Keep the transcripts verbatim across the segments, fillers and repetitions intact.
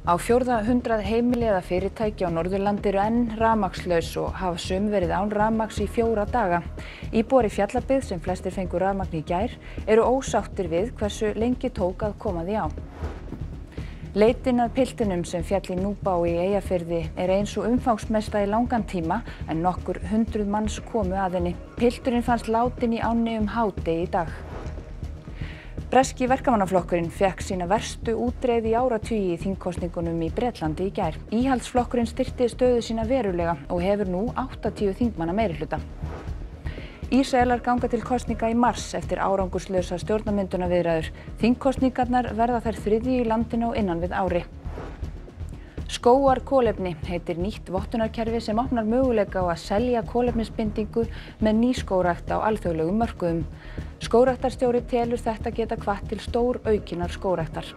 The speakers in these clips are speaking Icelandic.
Á fjórða hundrað heimili eða fyrirtæki á Norðurlandi eru enn rafmagnslaus og hafa sum verið án rafmagns í fjóra daga. Íbúar í Fjallabyggð, sem flestir fengu rafmagn í gær, eru ósáttir við hversu lengi tók að koma því á. Leitin að piltinum sem féll í Núpá í Eyjafirði er ein sú umfangsmesta í langan tíma en nokkur hundruð manns komu að henni. Pilturinn fannst látinn í ánni um hádegi í dag. Breski verkamannaflokkurinn fékk sína verstu útreið í áratugi í þingkosningunum í Bretlandi í gær. Íhaldsflokkurinn styrkti stöðu sína verulega og hefur nú áttatíu þingmanna meirihluta. Ísraelar ganga til kosninga í mars eftir árangurslausa stjórnarmyndunarviðræður. Þingkosningarnar verða þær þriðju í landinu á innan við ári. Skógarkolefni heitir nýtt vottunarkerfi sem opnar möguleika á að selja kolefnisbindingu með nýskógrækt á alþjóðlegum mörkuðum. Skógræktarstjóri telur þetta geta hvatt til stór aukinnar skógræktar.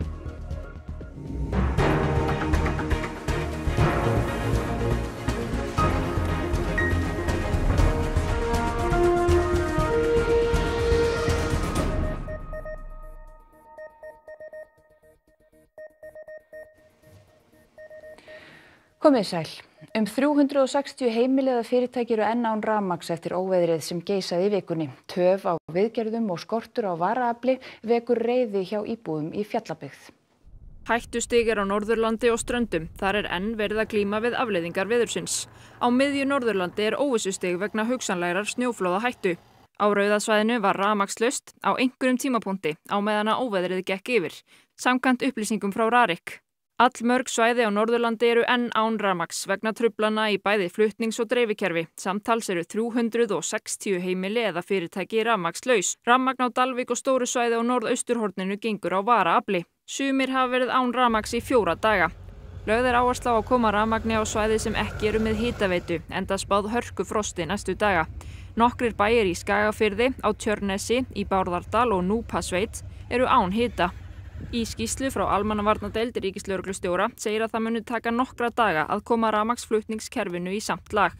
Komið sæl. Um þrjú hundruð og sextíu heimili eða fyrirtæki eru enn án rafmagns eftir óveðrið sem geisaði í vikunni. Töf á viðgerðum og skortur á varaafli vekur reiði hjá íbúum í Fjallabyggð. Hættustig er á Norðurlandi og Ströndum. Þar er enn verið að glíma við afleiðingar veðursins. Á miðju Norðurlandi er óvissustig vegna hugsanlegrar snjóflóðahættu. Á Rauðasvæðinu var rafmagnslaust á einhverjum tímapunkti á meðan að óveðrið gekk yfir, samkvæmt upplýsingum frá Rarik. Allmörg svæði á Norðurlandi eru enn án rafmagns vegna truflana í bæði flutnings- og dreifikerfi. Samtals eru þrjú hundruð og sextíu heimili eða fyrirtæki rafmagnslaus. Rafmagn á Dalvík og stóru svæði á norðausturhorninu gengur á varaafli. Sumir hafa verið án rafmagns í fjóra daga. Lögð er áhersla á að koma rafmagni á svæði sem ekki eru með hitaveitu, enda spáð hörku frosti næstu daga. Nokkrir bæir í Skagafirði, á Tjörnesi, í Bárðardal og Núpasveit eru án hita. Í skýrslu frá almannavarnadeild ríkislögreglustjóra segir að það muni taka nokkra daga að koma rafmagnsflutningskerfinu í samt lag.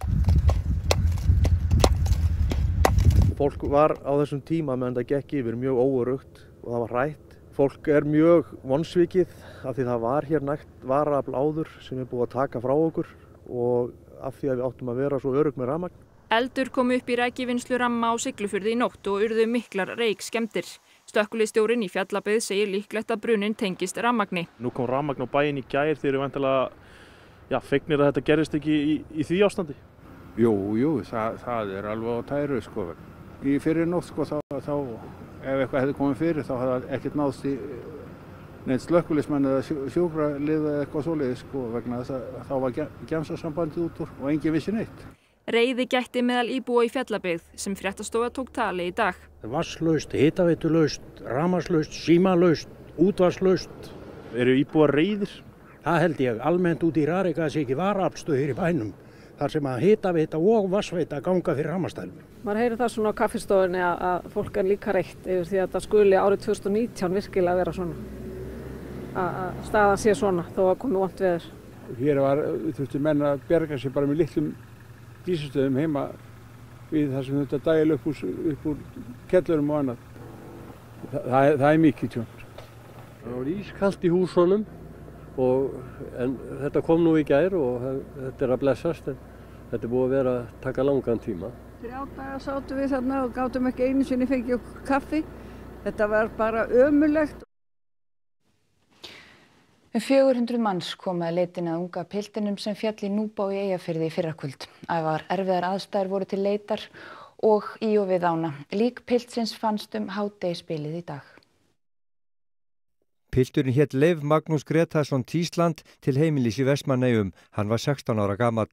Fólk var á þessum tíma meðan það gekk yfir mjög óöruggt og það var hrætt. Fólk er mjög vonsvikið af því það var hér nægt varaafl áður sem er búið að taka frá okkur og af því að við áttum að vera svo örugg með rafmagn. Eldur kom upp í rækivinnslu ramma á Siglufirði í nótt og urðu miklar reykskemmdir. Slökkviliðsstjórinn í Fjallabyggð segir líklegt að bruninn tengist rafmagni. Nú kom rafmagn á bæinn í gær, þeir eru væntanlega já, fegnir að þetta gerist ekki í, í því ástandi. Jú, jú, það, það er alveg á tæru sko. Í fyrir nótt sko, þá, þá ef eitthvað hefði komið fyrir þá hefði ekkert náðst í neitt slökkviliðsmenn eða sjúkralið eða eitthvað svoleiðis sko, vegna þess að þá var gemsasambandið út úr og enginn vissi neitt. Reiði gætti meðal íbúa í Fjallabyggð sem fréttastofa tók tali í dag. Vatnslaust, hitaveitulaust, rafmagnslaust, símalaust, útvarslaust. Eru íbúar reiðir? Það held ég almennt út í Rarik að það sé ekki varaaflstöð hér í bænum. Þar sem að hitaveita og vatnsveita ganga fyrir rafmagnsstælum. Maður heyrir það svona á kaffistofunni að, að fólk er líka reitt yfir því að það skuli árið tvö þúsund og nítján virkilega vera svona. Að, að staðan sé svona þó að komi vont veður. Hér var þurfti menn að berga sig bara með litlum dísustöðum heima við það sem þetta dægil upp úr, upp úr kellurum og annað. Þa, það, er, það er mikið tjón. Það var ískalt í húsunum og en þetta kom nú í gær og þetta er að blessast en þetta er búið að vera að taka langan tíma. Þrjá daga sátum við þarna og gátum ekki einu sinni fengið okkur kaffi. Þetta var bara ömurlegt. Um fjögur hundruð manns komu að leitinni að unga piltinum sem féll í Núpá í Eyjafirði í fyrrakvöld. Afar erfiðar aðstæður voru til leitar og í og við ána. Lík piltsins fannst um hádegisbilið í dag. Pilturinn hét Leif Magnús Gretarsson Tísland til heimilis í Vestmannaeyjum. Hann var sextán ára gamall.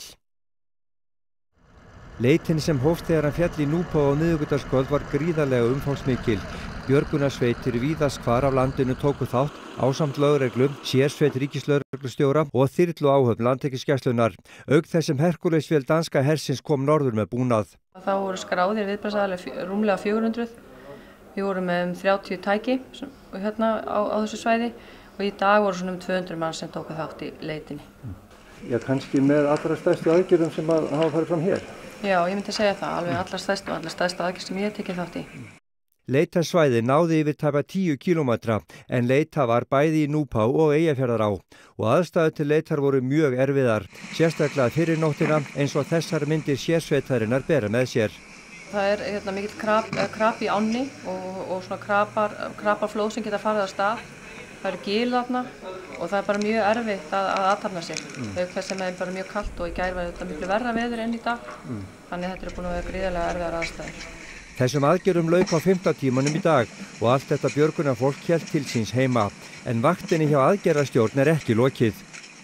Leitin sem hófst þegar hann féll í Núpá á miðvikudagskvöld var gríðarlega umfangsmikil. Björgunarsveitir víðast hvar af landinu tóku þátt ásamt lögreglu, sérsveit ríkislögreglustjóra og þyrlu áhöfn Landhelgisgæslunnar. Auk þess sem Herkulesvél danska hersins kom norður með búnað. Þá voru skráðir viðbragðsaðilar rúmlega fjögur hundruð. Við vorum með um þrjátíu tæki hérna á, á þessu svæði og í dag voru svona um tvö hundruð mann sem tóku þátt í leitinni. Já, kannski með allra stærstu aðgerðum sem að hafa farið fram hér. Já, ég myndi segja það, alveg allra stærstu og allra stærstu aðgerð sem ég hef tekið þátt í. Leitarsvæði náði yfir tæpa tíu kílómetra en leita var bæði í Núpá og Eyjafjarðará og aðstæður til leitar voru mjög erfiðar, sérstaklega fyrir nóttina eins og þessar myndir sérsveitarinnar bera með sér. Það er hérna, mikill krap, krap í ánni og, og svona krapar, kraparflóð sem geta farið af stað. Það eru gil þarna og það er bara mjög erfitt að, að athafna sig. Mm. Þau hvað sem er bara mjög kalt og í gær var þetta miklu verra veður enn í dag. Mm. Þannig þetta er búin að vera gríðarlega erfiðar aðstæður. Þessum aðgerðum lauk á fimmta tímanum í dag og allt þetta björgunarfólk hélt til síns heima. En vaktinni hjá aðgerðarstjórn er ekki lokið.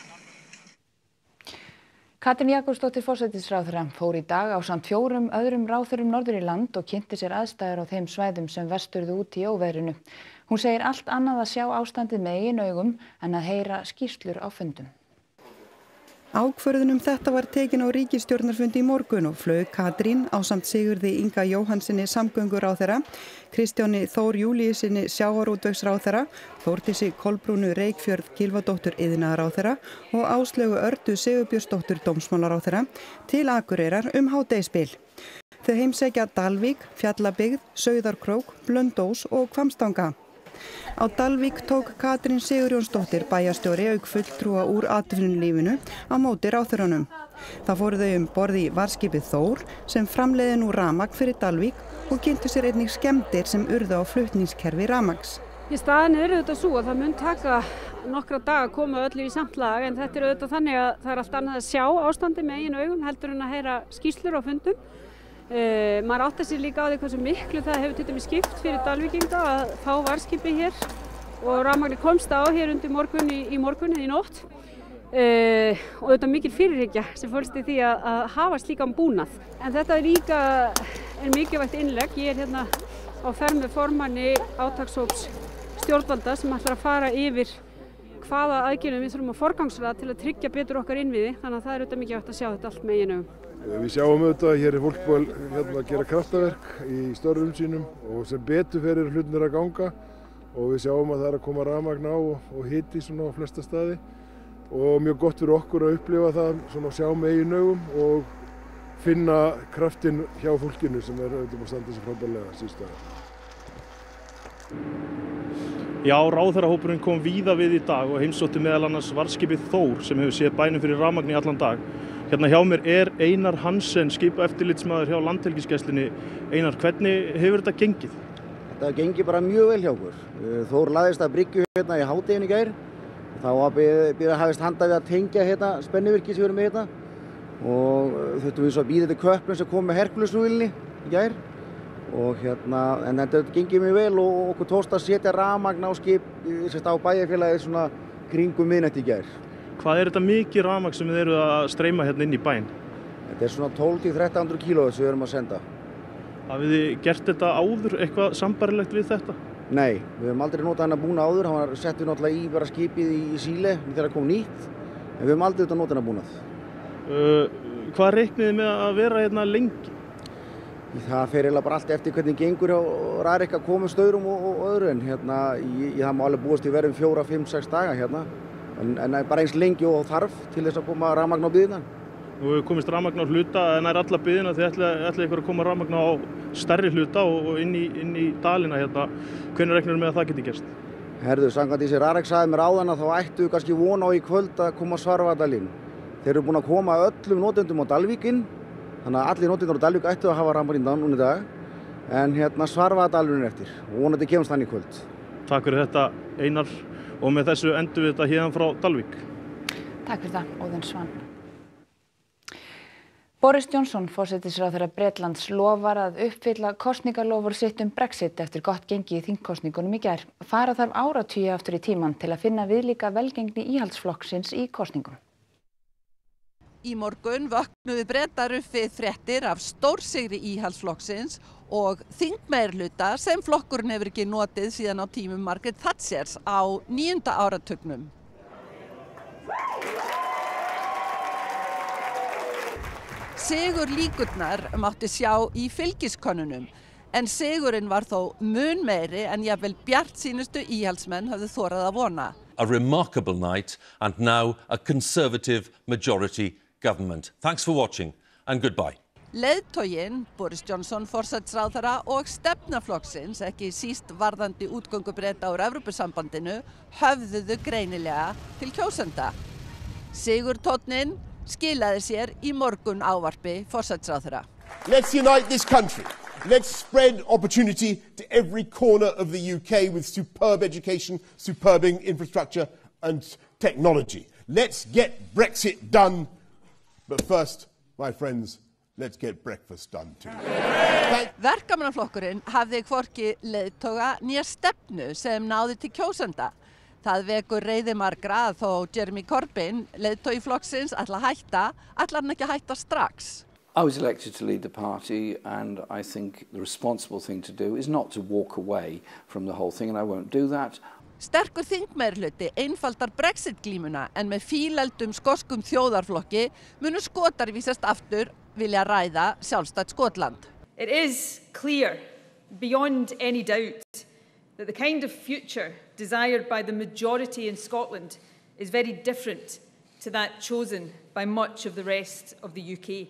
Katrín Jakobsdóttir forsætisráðherra fór í dag ásamt fjórum öðrum ráðherrum norður í land og kynnti sér aðstæður á þeim svæðum sem verst urðu út í óveðrinu. Hún segir allt annað að sjá ástandið með eigin augum en að heyra skýrslur á fundum. Ákvörðun um þetta var tekin á ríkisstjórnarfundi í morgun og flaug Katrín ásamt Sigurði Inga Jóhannsssyni samgönguráðherra, Kristjáni Þór Júlíussyni sjávarútvegsráðherra, Þórdísi Kolbrúnu Reykfjörð Gylfadóttur iðnaðarráðherra og Áslaugu Ördu Sigurbjörnsdóttur dómsmálaráðherra til Akureyrar um hádegisbil. Þau heimsækja Dalvík, Fjallabyggð, Sauðárkrók, Blönduós og Hvammstanga. Á Dalvík tók Katrín Sigurjónsdóttir bæjarstjóri auk fulltrúa úr atvinnulífinu á móti ráðherrunum. Það fóru þau um borð í varðskipið Þór sem framleiðir nú rafmagn fyrir Dalvík og kynntu sér einnig skemmdir sem urðu á flutningskerfi rafmagns. Í staðan er auðvitað svo að það mun taka nokkra daga að koma öllu í samt lag en þetta er auðvitað þannig að það er allt annað að sjá ástandi með eigin augum heldur en að heyra skýrslur á fundum. Uh, maður áttar sér líka á því hversu miklu það hefur til dæmis skipt fyrir Dalvíkinga að fá varðskipi hér og rafmagni komst á hér undir morgun í, í morgun eða í nótt uh, og þetta er mikil fyrirhyggja sem fólst í því að, að hafa slíkan búnað. En þetta er líka er mikilvægt innlegg. Ég er hérna á ferð með formanni átakshóps stjórnvalda sem ætlar að fara yfir hvaða aðgerðum við þurfum að forgangsraða til að tryggja betur okkar innviði, þannig að það er auðvitað mikilvægt að sjá þetta allt með eigin augum. Við sjáum auðvitað að hér er fólk búið hérna, að gera kraftaverk í störfum sínum og sem betur fyrir hlutinir að ganga og við sjáum að það er að koma rafmagn á og, og hiti svona á flesta staði og mjög gott fyrir okkur að upplifa það svona að sjá með eigin augum og finna kraftinn hjá fólkinu sem er auðvitað að standa sér frábærlega síðustu daga. Já, ráðherrahópurinn kom víða við í dag og heimsótti meðal annars varðskipið Þór sem hefur séð bænum fyrir rafmagni allan dag. Hérna hjá mér er Einar Hansen, skipaeftirlitsmaður hjá Landhelgisgæslunni. Einar, hvernig hefur þetta gengið? Þetta gengið bara mjög vel hjá okkur. Þór laðist að bryggju hérna í hádeginu í gær. Þá var byrjað að hafist handa við að tengja hérna spennivirki sem við erum með hérna. Og þurftum við svo að bíða til Köplum sem kom með Herkulesflugvélinni í gær. Og hérna, en þetta gengið mjög vel og okkur tókst að setja rafmagn á skip á bæjarfélagið svona kringum miðnætti í gær. Hvað er þetta mikið rafmagn sem þið eru að streyma hérna inn í bæinn? Þetta er svona tólf til þrettán hundruð kílóvatt sem við erum að senda. Hafið þið gert þetta áður, eitthvað sambarilegt við þetta? Nei, við höfum aldrei notað hennar búnað áður. Hann var settur náttúrulega í bara skipið í Síle þegar það kom nýtt. En við höfum aldrei þetta notað hennar búnað. Uh, hvað reiknið þið með að vera hérna lengi? Það fer eiginlega bara allt eftir hvernig gengur og ræðir ekki að koma stöðrum og, og öðru en hérna, ég, ég það má alveg búast í verðum fjóra, fimm, sex daga hérna. En, en bara eins lengi og þarf til þess að koma rafmagn á byggðina. Nú hefur komist rafmagn á hluta en það er alla byggðina því ætlaði ætla ykkur að koma rafmagn á stærri hluta og, og inn í, inn í dalina hérna. Hvenær reiknir með að það geti gerst? Herðu, samkvæmt því sem Rarik sagði mér áðan að þá ættu við kannski von á í kvöld að koma Svarfaðardalinn. Þeir eru búin að koma öllum notendum á Dalvíkinn. Þannig að allir notendur á Dalvík ættu að hafa rafmagn núna í dag. En hérna Svarfaðardalurinn eftir. Og vonandi kemst hann í kvöld. Takk fyrir þetta Einar. Og með þessu endur við þetta hérna frá Dalvík. Takk fyrir það, Óðinn Svan. Boris Johnson, forsætisráðherra Bretlands, lofar að uppfylla kosningaloforð sitt um Brexit eftir gott gengi í þingkosningunum í gær. Fara þarf áratugi aftur í tímann til að finna viðlíka velgengni íhaldsflokksins í kosningum. Í morgun vöknuðu Bretar upp við fréttir af stórsigri íhaldsflokksins og þingmeirihluta sem flokkurinn hefur ekki notið síðan á tímum Margaret Thatchers á níunda áratugnum. Sigur líkurnar mátti sjá í fylgiskönnunum en sigurinn var þó mun meiri en jafnvel bjartsýnustu íhaldsmenn höfðu þorað að vona. A remarkable night and now a conservative majority government. Thanks for watching and goodbye. Leiðtoginn, Boris Johnson, forsætisráðherra og stefnaflokksins, ekki síst varðandi útgöngu Breta úr Evrópusambandinu, höfðuðu greinilega til kjósenda. Sigurtónninn skilaði sér í morgun ávarpi forsætisráðherra. Let's unite this country. Let's spread opportunity to every corner of the U K with superb education, superb infrastructure and technology. Let's get Brexit done. But first, my friends, let's get breakfast done too. Verkamannaflokkurinn hafði hvorki leiðtoga né stefnu sem náði til kjósenda. Það vekur reiði margra að þó Jeremy Corbyn, leiðtogi flokksins, ætla að hætta, ætlar hann ekki að hætta strax. I was elected to lead the party, and I think the responsible thing to do is not to walk away from the whole thing, and I won't do that. Sterkur þingmeirihluti einfaldar Brexit-glímuna en með fílaldum skoskum þjóðarflokki munu Skotar vísast aftur vilja ræða sjálfstætt Skotland. It is clear, beyond any doubt, that the kind of future desired by the majority in Scotland is very different to that chosen by much of the rest of the U K.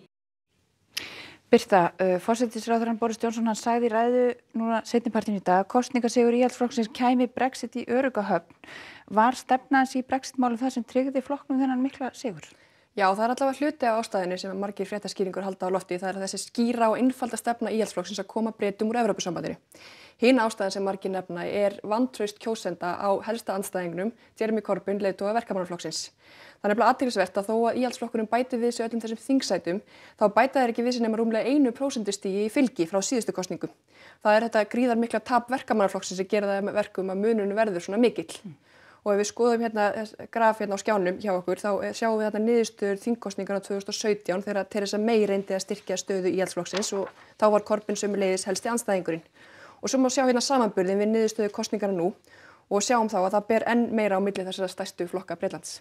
Birta, uh, forsætisráðherrann Boris Johnson hann sagði í ræðu núna seinnipartinn í dag kosningasigur Íhaldsflokksins kæmi Brexit í örugga höfn. Var stefna hans í Brexit-málum það sem tryggði flokknum þennan mikla sigur? Já, það er allavega hluti af ástæðinu sem margir fréttaskýringur halda á lofti. Það er þessi skýra og einfalda stefna Íhaldsflokksins að koma Bretum úr Evrópusambandinu. Hin ástæðan sem margir nefna er vantraust kjósenda á helsta andstæðingnum, Jeremy Corbyn, leiðtoga Verkamannaflokksins. Það er nefnilega athyglisvert að þó að Íhaldsflokkurinn bæti við sig öllum þessum þingsætum, þá bæta þeir ekki við sig nema rúmlega einu prósentustigi í fylgi frá síðustu kosningum. Það er þetta gríðar mikla tap Verkamannaflokksins sem gera það með verkum að munurinn verður svona mikill. Og ef við skoðum hérna graf hérna á skjánum hjá okkur, þá sjáum við þarna niðurstöður þingkosninganna tvö þúsund og sautján þegar Theresa May reyndi að styrkja stöðu Íhaldsflokksins og þá var Corbyn sömuleiðis helsti andstæðingurinn. Og svo má sjá hérna samanburðin við niðurstöðu kosninganna nú og sjáum þá að það ber enn meira á milli þessara stærstu flokka Bretlands.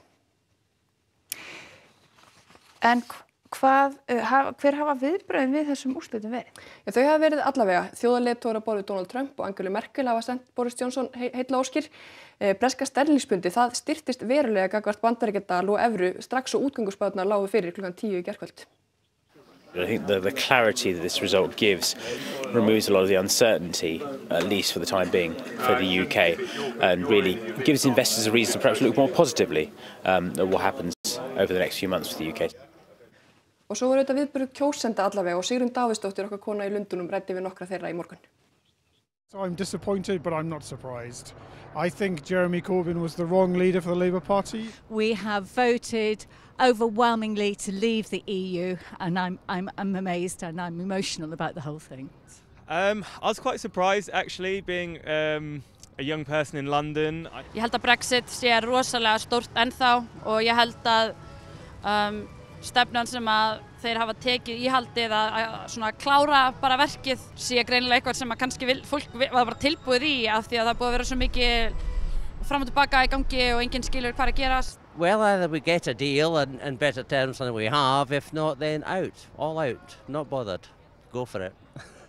En hvað, hver hafa viðbrögðin við þessum úrslitum verið? Já, þau hafa verið allavega. Þjóðarleiðtogar á borð við Donald Trump og Angelu Merkel hafa sendt Boris Johnson heilla óskir. Breska sterlingspundi, það styrktist verulega gagnvart Bandaríkjadal og evru strax og útgönguspárnar lágu fyrir klukkan tíu í gærkvöld. I think the, the clarity that this result gives removes a lot of the uncertainty, at least for the time being, for the U K, and really gives investors a reason to perhaps look more positively um, at what happens over the next few months for the U K. Og svo voru þetta viðbrögð kjósenda allavega og Sigrún Davíðsdóttir, okkar kona í Lundúnum, ræddi við nokkra þeirra í morgun. So I'm disappointed, but I'm not surprised. I think Jeremy Corbyn was the wrong leader for the Labour Party. We have voted overwhelmingly to leave the E U, and I'm, I'm, I'm amazed and I'm emotional about the whole thing. Um, I was quite surprised, actually, being um, a young person in London. Ég held að Brexit sé rosalega stórt ennþá og ég held að um, stefnan sem að þeir hafa tekið íhaldið að, að svona klára bara verkið sé greinilega eitthvað sem að kannski vil, fólk var bara tilbúið í af því að það búið að vera svo mikið fram og tilbaka í gangi og enginn skilur hvað er að gerast. Well, either we get a deal and, and better terms than we have, if not then out, all out, not bothered, go for it.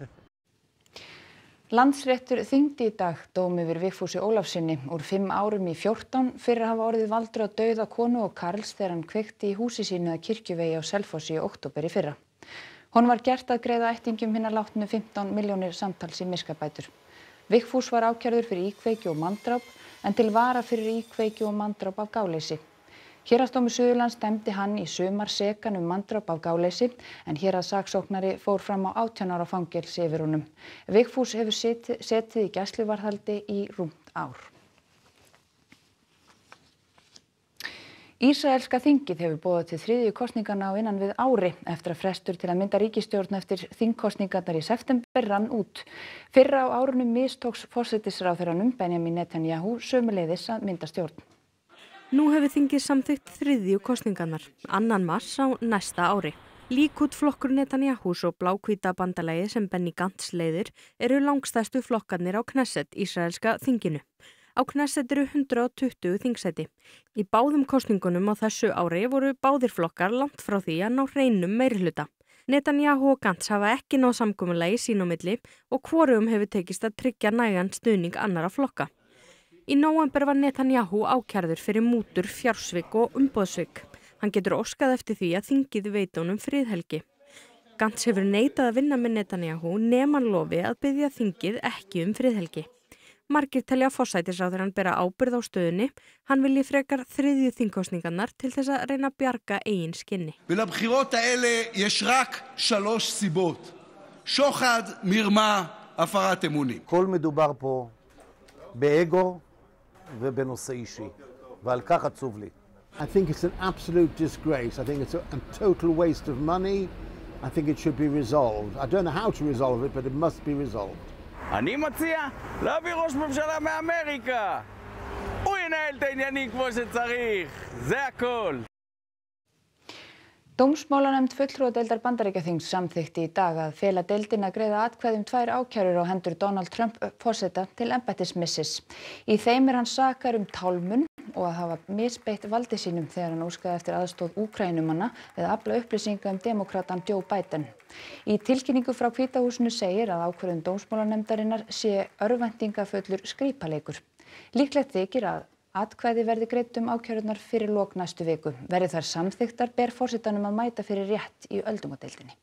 Landsréttur þyngdi í dag dóm yfir Vigfúsi Ólafssyni úr fimm árum í fjórtán fyrir að hafa orðið valdur á dauða konu og karls þegar hann kveikti í húsi sínu að Kirkjuvegi á Selfossi í október í fyrra. Honum var gert að greiða ættingjum hinna látnu fimmtán milljónir samtals í miskabætur. Vigfús var ákærður fyrir íkveikju og manndráp en til vara fyrir íkveikju og manndráp af gáleysi. Héraðsdómur Suðurlands dæmdi hann í sumar sekan um manndráp af gáleysi en héraðssaksóknari fór fram á átján ára fangelsi yfir honum. Vigfús hefur setið, setið í gæsluvarðhaldi í rúmt ár. Ísraelska þingið hefur boðað til þriðju kosninganna á innan við ári eftir að frestur til að mynda ríkisstjórn eftir þingkosningarnar í september rann út. Fyrr á árunum mistóks forsætisráðherranum Benjamin Netanyahu sömuleiðis að mynda stjórn. Nú hefur þingið samþykkt þriðju kosningarnar, annan mars á næsta ári. Líkúd flokkur Netanyahus og bláhvíta bandalagið sem Benny Gantz leiðir eru langstærstu flokkarnir á Knesset, ísraelska þinginu. Á Knesset eru hundrað og tuttugu þingsæti. Í báðum kosningunum á þessu ári voru báðir flokkar langt frá því að ná hreinum meirihluta. Netanyahu og Gantz hafa ekki náð samkomulagi sín á milli og hvorugum hefur tekist að tryggja nægan stuðning annara flokka. Í nóvember var Netanyahu ákærður fyrir mútur, fjársvik og umboðsvik. Hann getur óskað eftir því að þingið veiti honum friðhelgi. Gantz hefur neitað að vinna með Netanyahu nema hann lofi að biðja þingið ekki um friðhelgi. Margir telja að forsætisráðherrann bera ábyrgð á stöðunni. Hann vilji frekar þriðju þingkosningarnar til þess að reyna að bjarga eigin skinni. ולבחירות האלה יש רק שלוש סיבות. שוחד, מרמה, הפרת אמונים. כל מדובר פה באגו ובנושא אישי, ועל כך עצוב לי. I think it's an absolute disgrace. I think it's a, a total waste of money. I think it should be resolved. I don't know how to resolve it, but it must be resolved. אני מציע להביא ראש ממשלה מאמריקה. הוא ינהל את העניינים כמו שצריך. זה הכל. Dómsmálanefnd fulltrúadeildar Bandaríkjaþings samþykkti í dag að fela deildin að greiða atkvæði um tvær ákærur á hendur Donald Trump forseta til embættismissis. Í þeim er hann sakaður um tálmun og að hafa misbeitt valdi sínum þegar hann óskaði eftir aðstoð Úkraínumanna við að afla upplýsinga um demókratan Joe Biden. Í tilkynningu frá Hvíta húsinu segir að ákvörðun dómsmálanefndarinnar sé örvæntingafullur skrípaleikur. Líklegt þykir að atkvæði verði greidd um ákærurnar fyrir lok næstu viku. Verði þær samþykktar ber forsetanum að mæta fyrir rétt í öldungadeildinni.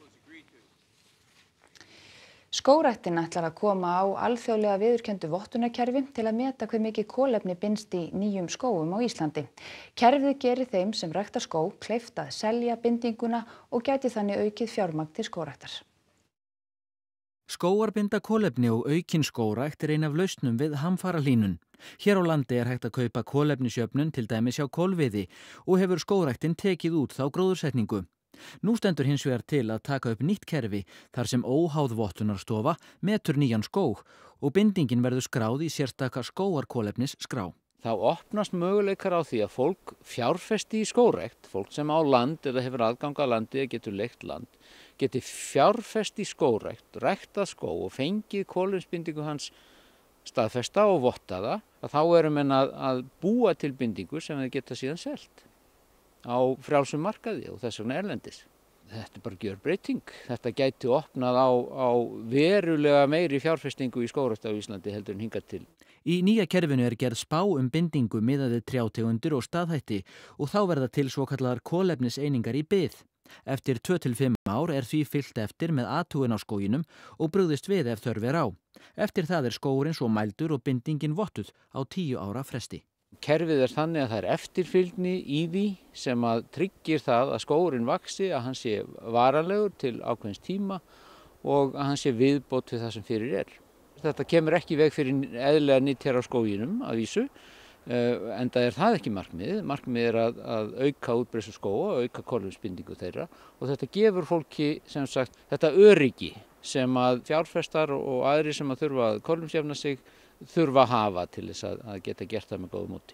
Skógræktin ætlar að koma á alþjóðlega viðurkenndu vottunarkerfi til að meta hve mikið kolefni binst í nýjum skógum á Íslandi. Kerfið gerir þeim sem rækta skóg kleift að selja bindinguna og gæti þannig aukið fjármagn til skógræktar. Skógar binda kolefni og aukin skógrækt er ein af lausnum við hamfarahlýnun. Hér á landi er hægt að kaupa kolefnisjöfnun til dæmis hjá kolviði og hefur skógræktin tekið út þá gróðursetningu. Nú stendur hins vegar til að taka upp nýtt kerfi þar sem óháð vottunarstofa metur nýjan skóg og bindingin verður skráð í sérstaka skógarkolefnis skrá. Þá opnast möguleikar á því að fólk fjárfesti í skógrækt, fólk sem á land eða hefur aðgang að landi eða getur leigt land, geti fjárfesti í skógrækt, ræktað skóg og fengið kolefnisbindingu hans staðfesta og vottaða, að þá erum menn að, að búa til bindingu sem þeir geta síðan selt á frjálsum markaði og þess vegna erlendis. Þetta er bara gjörbreyting. Þetta gæti opnað á, á verulega meiri fjárfestingu í skógrækt á Íslandi heldur en hingað til. Í nýja kerfinu er gerð spá um bindingu miðað við trjátegundir og staðhætti og þá verða til svokallaðar kolefniseiningar í bið. Eftir tvö til fimm ár er því fylgt eftir með athugun á skóginum og brugðist við ef þörf er á. Eftir það er skógurinn svo mældur og bindingin vottuð á tíu ára fresti. Kerfið er þannig að það er eftirfylgni í því sem að tryggir það að skógurinn vaxi, að hann sé varanlegur til ákveðins tíma og að hann sé viðbót við það sem fyrir er. Þetta kemur ekki í veg fyrir eðlilega nýtt hér á skóginum að vísu, enda er það ekki markmið. Markmið er að, að auka útbreiðslu skóga og auka kolefnisbindingu þeirra og þetta gefur fólki sem sagt þetta öryggi sem að fjárfestar og aðrir sem að þurfa að kolefnisjafna sig þurfa að hafa til þess að, að geta gert það með góðu móti.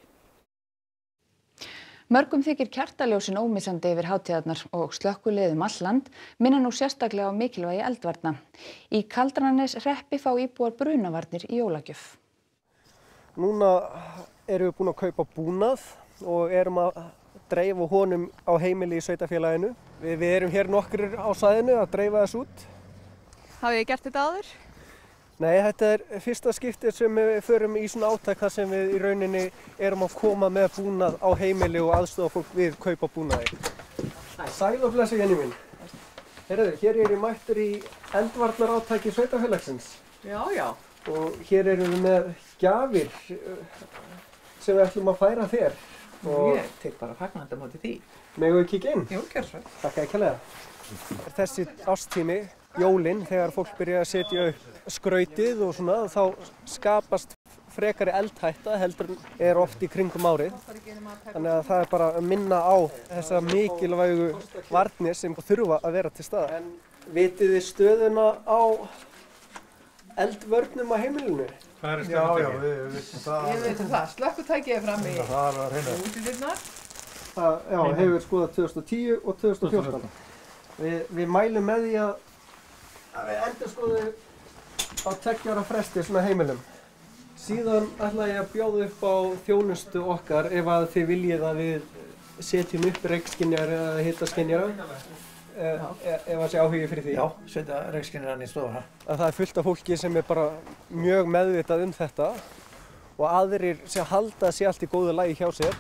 Mörgum þykir kertaljósin ómissandi yfir hátíðarnar og slökkvilið um all land minna nú sérstaklega á mikilvægi eldvarna. Í Kaldrananeshreppi fá íbúar brunavarnir í jólagjöf. Núna erum við búin að kaupa búnað og erum að dreifa honum á heimili í sveitarfélaginu. Við, við erum hér nokkur á svæðinu að dreifa þess út. Hafið þið gert þetta áður? Nei, þetta er fyrsta skiptið sem við förum í svona átak þar sem við í rauninni erum að koma með búnað á heimili og aðstofa fólk við kaupa búnaði. Sæl og blessi Jenny mín. Herðu, hér er ég mættur í eldvarnar átaki sveitarfélagsins. Já, já. Og hér erum við með gjafir sem við ætlum að færa þér. Og ég tek bara fagnandi á móti því. Megum við kíkja inn? Jú, gjör svo. Takk að kærlega. Þessi ástími, jólin, þegar fólk byrja að setja upp skrautið og svona, þá skapast frekari eldhætta heldur er oft í kringum árið. Þannig að það er bara að minna á þessa mikilvægu varnir sem þurfa að vera til staðar. En vitið þið stöðuna á eldvörnum á heimilinu? Hvað er stöðuna? Já, já, við vitum það. Ég veit það. Slökkutækið er fram í útidyrnar. Það, já, hefur skoðað tvö þúsund og tíu og tvö þúsund og fjórtán. Við, við mælum með því að, að við endur skoðum á tveggja ára fresti svona heimilum. Síðan ætla ég að bjóða upp á þjónustu okkar ef að þið viljið að við setjum upp reykskynjar eða hitaskynjara. Ef það sé áhugi fyrir því. Já, setja reykskynjaran í stofa. Að það er fullt af fólki sem er bara mjög meðvitað um þetta og aðrir sem halda sé allt í góðu lagi hjá sér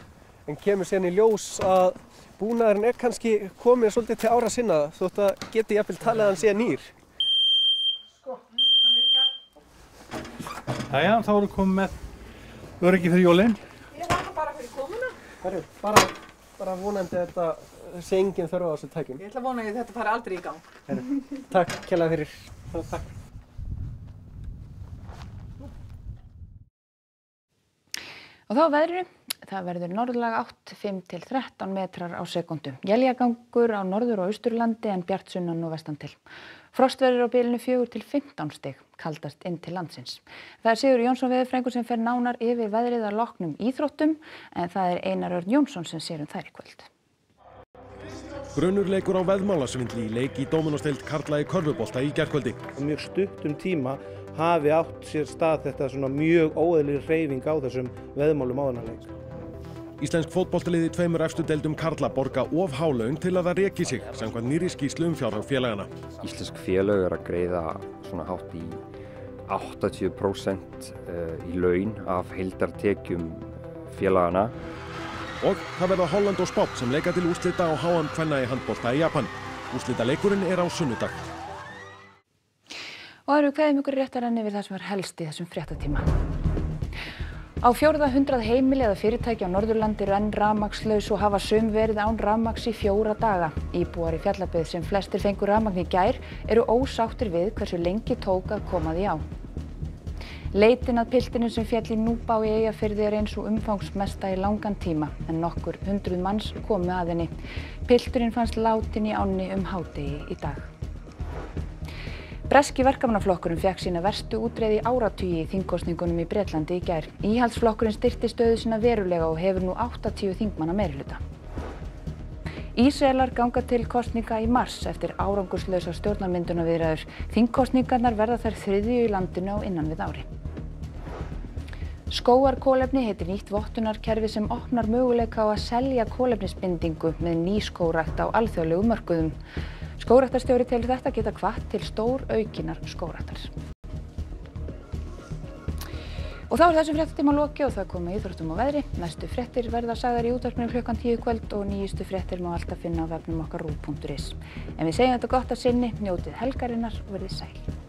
en kemur síðan í ljós að búnaðurinn er kannski komið svolítið til ára sinna þótt að geti jafnvel talið að hann sé nýr. Sko, hann virkar. Jæja, þá erum við komið með öryggi fyrir jólin. Ég var það bara fyrir komuna. Herru, bara, bara vonandi að þetta sé engin þörf á þessu tækjum. Ég ætla að vona að þetta fari aldrei í gang. Herru, takk kærlega fyrir. Takk. Og þá veðrinu. Það verður norðlæg átt fimm til þrettán metrar á sekúndu. Éljagangur á norður- og austurlandi en bjart sunnan og vestan til. Frostverður á bilinu fjögur til fimmtán stig, kaldast inn til landsins. Það er Sigurður Jónsson veðurfræðingur sem fer nánar yfir veðrið að loknum íþróttum, en það er Einar Örn Jónsson sem sér um þær í kvöld. Grunur leikur á veðmálasvindli í leik í Dóminósdeild karla í körfubolta í gærkvöldi. Mjög stuttum tíma hafi átt sér stað þetta svona mjög óeðlileg hreyfing á þessum veðmálum á þennan leik. Íslensk fótboltaliði tveimur efstu deildum karla borga of há laun til að það reki sig, samkvæmt nýrri skýrslu um fjárhag félagana. Íslensk félög er að greiða svona hátt í áttatíu prósent í laun af heildartekjum félagana. Og það verða Holland og Spánn sem leika til úrslita á H M kvenna í handbolta í Japan. Úrslitaleikurinn er á sunnudag. Og það eru kveðum ykkur réttar enn yfir það sem er helst í þessum fréttatíma. Á fjórða hundrað heimili eða fyrirtæki á Norðurlandi eru enn rafmagnslaus og hafa sum verið án rafmagns í fjóra daga. Íbúar í Fjallabyggð sem flestir fengu rafmagn í gær eru ósáttir við hversu lengi tók að koma því á. Leitin að piltinu sem féll í Núpá í Eyjafirði er eins og umfangsmesta í langan tíma en nokkur hundruð manns komu að henni. Pilturinn fannst látin í ánni um hádegi í dag. Breski verkamannaflokkurinn fékk sína verstu útreið í áratugi í þingkosningunum í Bretlandi í gær. Íhaldsflokkurinn styrkti stöðu sína verulega og hefur nú áttatíu þingmanna meirihluta. Ísraelar ganga til kosninga í mars eftir árangurslausa stjórnarmyndunarviðræður. Þingkosningarnar verða þær þriðju í landinu á innan við ári. Skógarkolefni heitir nýtt vottunarkerfi sem opnar möguleika á að selja kolefnisbindingu með nýskógrækt á alþjóðlegum mörkuðum. Skógræktarstjóri telur þetta geta hvatt til stór aukinnar skógræktar. Og þá er þessum fréttatíma lokið og það komið íþróttum og veðri. Næstu fréttir verða sagðar í útvarpinu klukkan tíu í kvöld og nýjustu fréttir má alltaf finna á vefnum okkar ruv punktur is. En við segjum þetta gott að sinni, njótið helgarinnar og verið sæl.